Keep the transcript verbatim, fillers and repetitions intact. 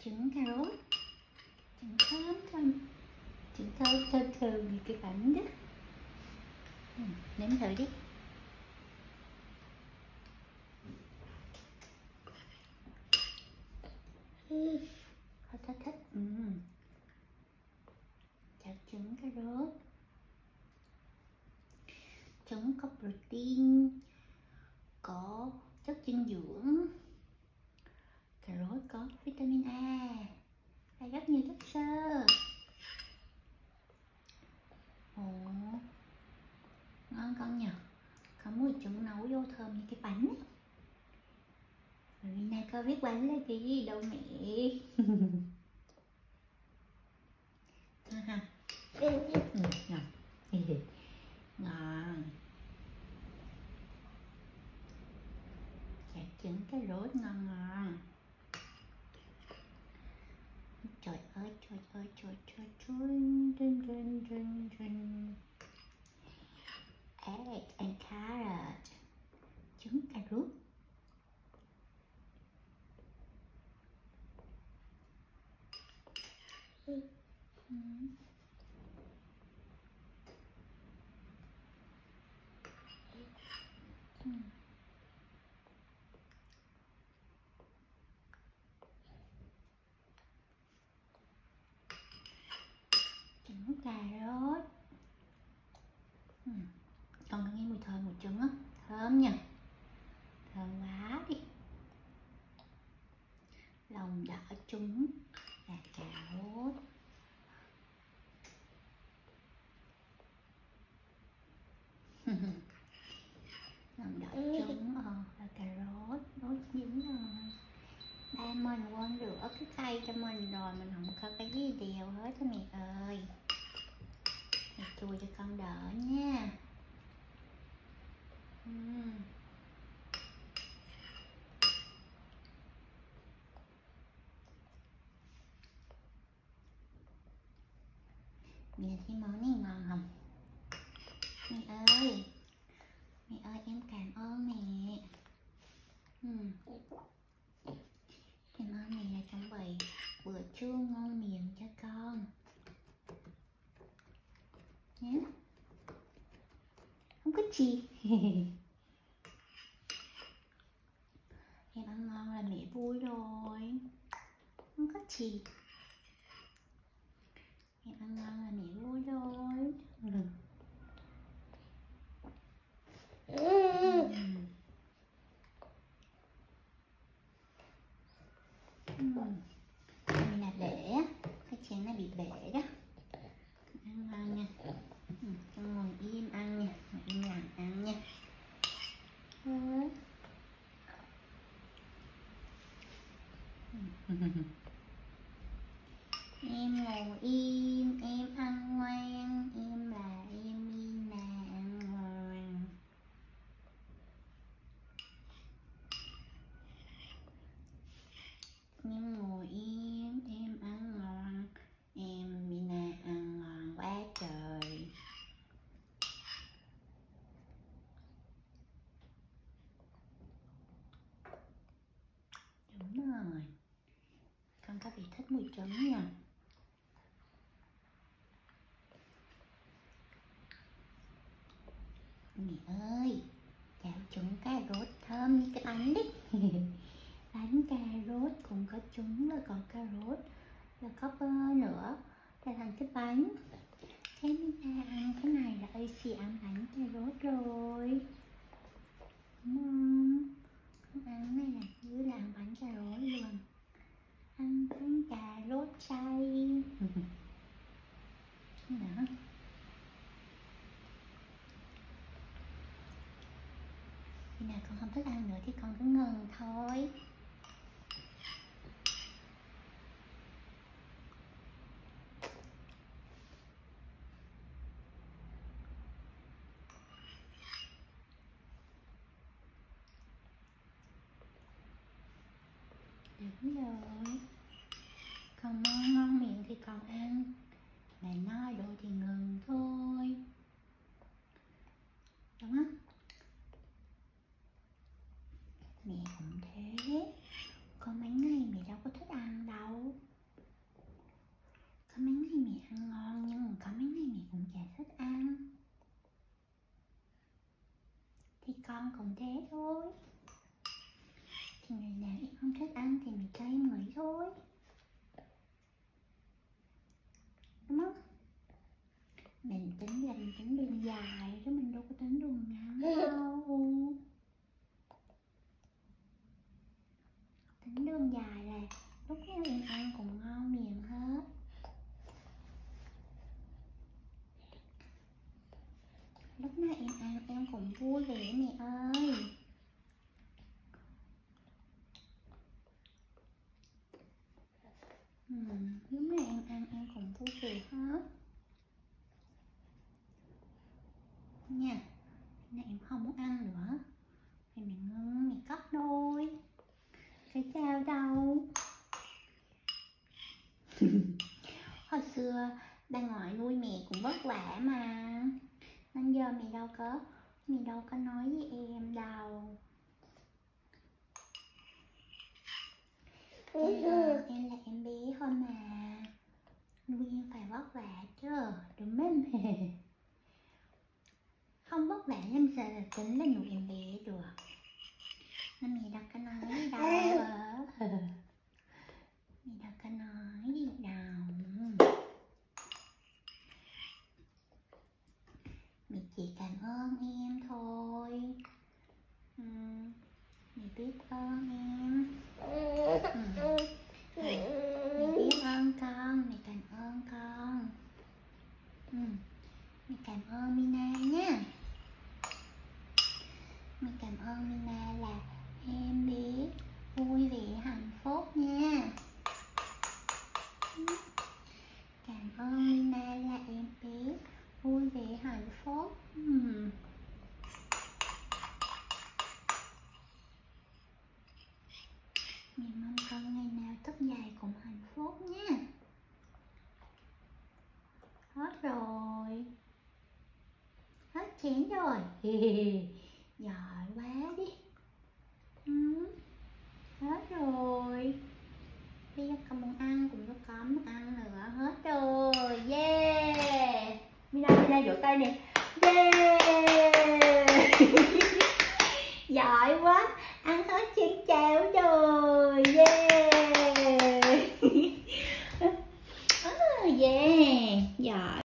trứng cà rốt, trứng thơm thơm, trứng thơm thơm thơm như cái bánh đó. Ừ, nếm thử đi. Thích thích thích. Ừ. Chào trứng cà rốt. Trứng có protein, có chất dinh dưỡng. Cà rốt có vitamin A và rất nhiều chất xơ. Ồ, ngon con nhỉ. Có mùi trứng nấu vô thơm như cái bánh ấy. Rồi này có biết bánh là cái gì đâu mẹ. Ha. Ừ, ngon. Ngon. Chả trứng cà rốt ngon ngon. Trời ơi, trời ơi, trời trời trời. Dun, dun, dun, dun. Egg and carrot. Trứng cà rốt. Ừ. Ừ. Ừ. Trứng cà rốt. Ừ. Con có nghe mùi thơm mùi trứng á, thơm nhỉ, thơm quá đi. Lòng đỏ trứng và cà rốt. Lòng đỏ trứng ờ, và cà rốt, rốt dính rồi. Ba mình quên rửa cái cây cho mình rồi, mình không có cái gì đều hết cho mẹ ơi. Mẹ chùi cho con đỡ nha. uhm. Mẹ thấy món này ngon không? Mẹ ơi, mẹ ơi em cảm ơn mẹ. uhm. Cảm ơn mẹ đã chuẩn bị bữa trưa ngon miệng cho con nhé. Không có gì. Em ăn ngon là mẹ vui rồi. Không có gì. Em ăn ngon là mẹ vui rồi. Ừ. Ừ. Ừ. Đây là bể, cái chén này bị bể đó. Ăn ngon nha. Ừ. Con ngồi im ăn nha, im lặng ăn nha. Ừ. Em ngồi im, em ăn ngoan, em là em Mina ăn ngoan. Em ngồi im, em ăn ngon, em Mina ăn ngon quá trời. Đúng rồi, con có bị thích mùi trứng nha. Mẹ ơi, chảo trứng cà rốt thơm như cái bánh đấy. Bánh cà rốt cũng có trứng và có cà rốt và có bơ nữa là thành cái bánh. Thế Mina ăn cái này là Acy ăn bánh cà rốt rồi, đúng không? Con ăn này là cứ làm bánh cà rốt luôn. Ăn bánh cà rốt chay. Đó. Khi nào con không thích ăn nữa thì con cứ ngừng thôi. Đúng rồi. Còn ngon ngon miệng thì còn ăn, mà no rồi thì ngừng thôi. Đúng không? Mẹ cũng thế. Có mấy ngày mẹ đâu có thích ăn đâu. con cũng thế thôi. Thì ngày nào em không thích ăn thì mình cho em nghỉ thôi, đúng không? Mình tính là mình tính đường dài chứ mình đâu có tính đường ngắn đâu. Tính đường dài là lúc nào em ăn cũng ngon miệng hết. Lúc nào em ăn em cũng vui vẻ mẹ ơi. Ừ, lúc nào em ăn em cũng vui vẻ hết nha. Này em không muốn ăn nữa thì mình ngưng, mình cắt đôi. Cái sao đâu. Hồi xưa bà ngoại nuôi mẹ cũng vất vả mà, nên giờ mẹ đâu có mẹ đâu có nói với em đâu. Em, à, em là em bé thôi mà, nuôi em phải vất vả chứ, đúng không mẹ? Không vất vả làm sao là tính là nuôi em bé được. Nên mẹ đâu có nói đâu. Mẹ đâu có nói gì đâu. Mẹ chỉ cảm ơn em thôi. Ừ, mẹ biết ơn em. Ừ. Mẹ, mẹ biết ơn con, mẹ cảm ơn con. Ừ. Mẹ cảm ơn Mina nha. Mẹ cảm ơn Mina là em biết vui vẻ hạnh phúc nha. Cảm ơn Mina là em biết vui vẻ hạnh phúc. uhm. Mẹ mong con ngày nào thức dậy cũng hạnh phúc nha. Hết rồi, hết chén rồi. Giỏi quá đi. uhm. Hết rồi. Bây giờ con muốn ăn cũng có có muốn ăn nữa. Hết rồi, yeah. Mina, Mina vỗ tay nè. Yeah. Giỏi quá